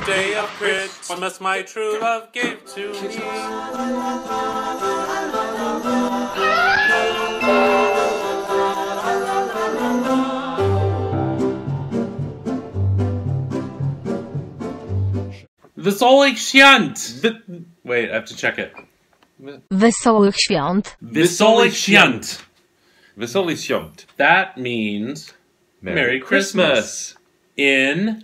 day of Christmas my true love gave to me. Wesołych świąt! Wait, I have to check it. Wesołych świąt. Wesołych świąt! Wesołych świąt. That means Merry Christmas in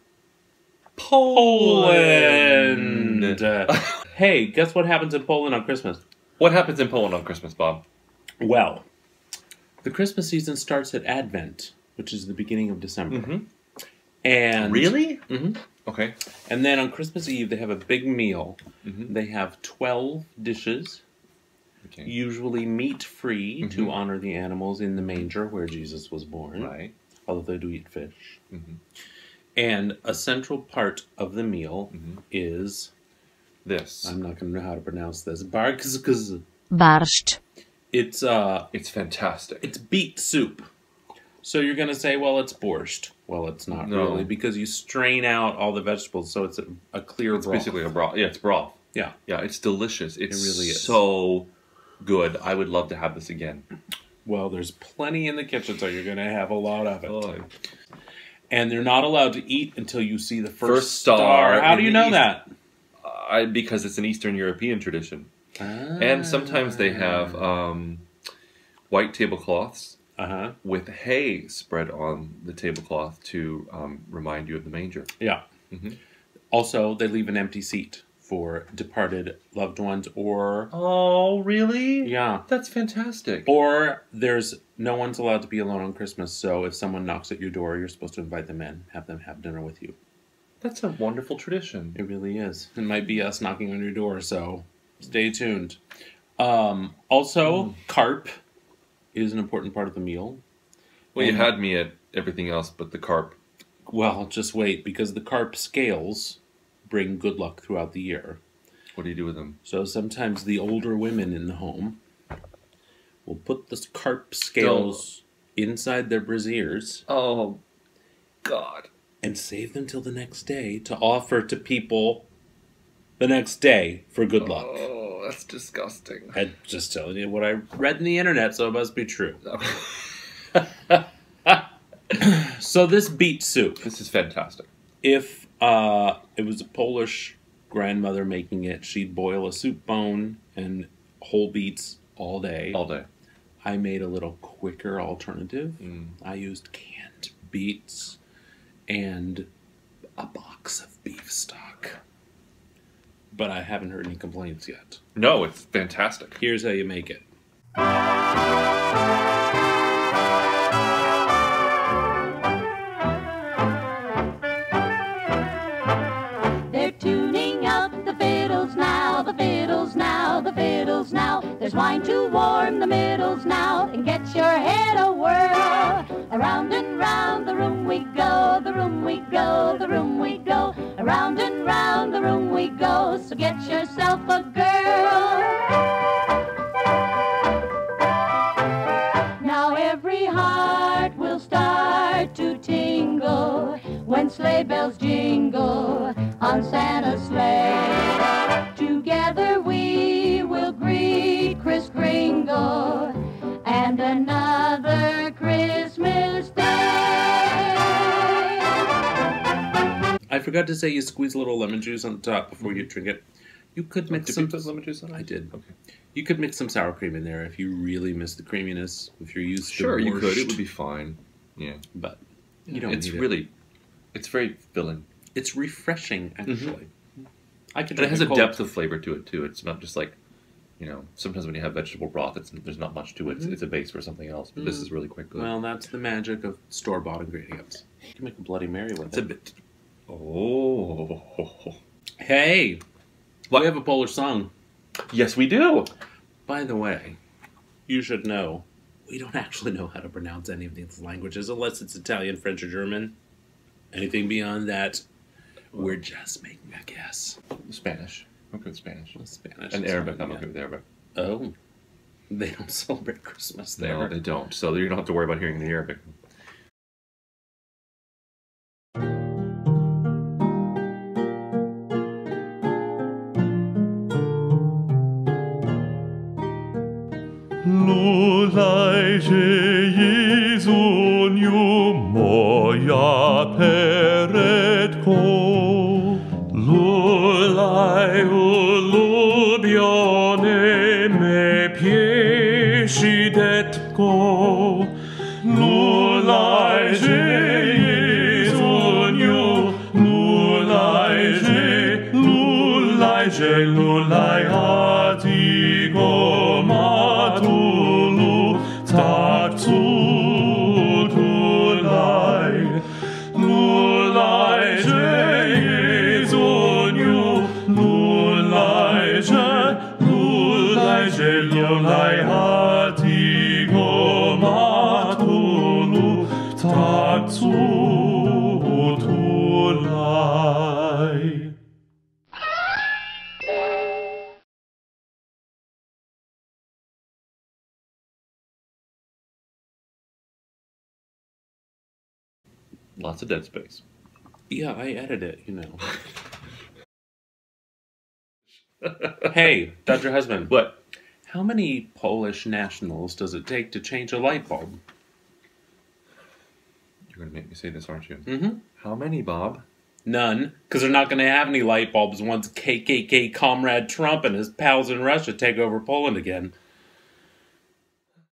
Poland. Hey, guess what happens in Poland on Christmas? What happens in Poland on Christmas, Bob? Well, the Christmas season starts at Advent, which is the beginning of December. Mm-hmm. And Really? Mhm. Okay. And then on Christmas Eve, they have a big meal. Mm-hmm. They have 12 dishes, Okay. usually meat-free, Mhm. to honor the animals in the manger where Jesus was born. Right. Although they do eat fish. Mhm. And a central part of the meal Mhm. is, This. I'm not going to know how to pronounce this, barkz. Barszcz. It's fantastic. It's beet soup. So you're going to say, well, it's borscht. Well, it's not No. really, because you strain out all the vegetables, so it's a clear It's broth. basically a broth. Yeah, it's broth. Yeah. Yeah, it's delicious. It's really is. so good. I would love to have this again. Well, there's plenty in the kitchen, so you're going to have a lot of it. Oh. And they're not allowed to eat until you see the first First star How in do you the know East- that? Because it's an Eastern European tradition. And sometimes they have white tablecloths Uh-huh. with hay spread on the tablecloth to remind you of the manger. Yeah. Mhm. Also, they leave an empty seat for departed loved ones, or Oh, really? yeah, That's fantastic. or there's no one's allowed to be alone on Christmas. So if someone knocks at your door, you're supposed to invite them in, have them have dinner with you. That's a wonderful tradition. It really is. It might be us knocking on your door, so stay tuned. Also, carp is an important part of the meal. Well, you And- had me at everything else but the carp. Well, just wait, because the carp scales bring good luck throughout the year. What do you do with them? So sometimes the older women in the home will put the carp scales inside their brassieres Oh, God. and save them till the next day to offer to people the next day for good luck. Oh, that's disgusting. I'm just telling you what I read in the internet, so it must be true. So this beet soup, This is fantastic. if it was a Polish grandmother making it, she'd boil a soup bone and whole beets all day. All day. I made a little quicker alternative. Mm. I used canned beets and a box of beef stock. But I haven't heard any complaints yet. No, it's fantastic. Here's how you make it. They're tuning up the fiddles now, the fiddles now, the fiddles now. There's wine to warm the middles now, and get your head a whirl. Around and round the room we go, the room we go, the room we go. Around and round the room we go, so get yourself a girl. Now every heart will start to tingle when sleigh bells jingle on Santa's sleigh. Together we will greet Kris Kringle and another Christmas day. I forgot to say you squeeze a little lemon juice on the top before you drink it. You could mix Did some... you put lemon juice on it? I did. Okay. You could mix some sour cream in there if you really miss the creaminess. If you're used Sure, to you could. It borscht. would be fine. Yeah. But you don't It's need really, it's very filling. It's refreshing, actually. I could And it has a drink depth of flavor to it, too. It's not just like, sometimes when you have vegetable broth, there's not much to it. It's a base for something else. But this is really quite good. Well, that's the magic of store-bought ingredients. You can make a Bloody Mary with It's a it. bit... Oh. Hey! What? We have a Polish song. Yes, we do. By the way, you should know, we don't actually know how to pronounce any of these languages unless it's Italian, French, or German. Anything beyond that, we're just making a guess. Spanish. I'm okay with Spanish. Spanish. And is Arabic. fine, I'm yeah. okay with Arabic. Oh. They don't celebrate Christmas there. No, they don't. So you don't have to worry about hearing the Arabic. Lulajże Jezuniu moja peretko. Lulaj ulubione me pieszydetko. Lulajże Jezuniu, lulajże, lulajże, lulaj atigo matulu, tak cudulaj. Lulajże Jezuniu, lulajże, lulajże, lulaj atigo matulu, tak cudulaj. Lots of dead space. Yeah, I edit it, you know. Hey, Dr. Husband. What? How many Polish nationals does it take to change a light bulb? You're going to make me say this, aren't you? Mm-hmm. How many, Bob? None, because they're not going to have any light bulbs once KKK comrade Trump and his pals in Russia take over Poland again.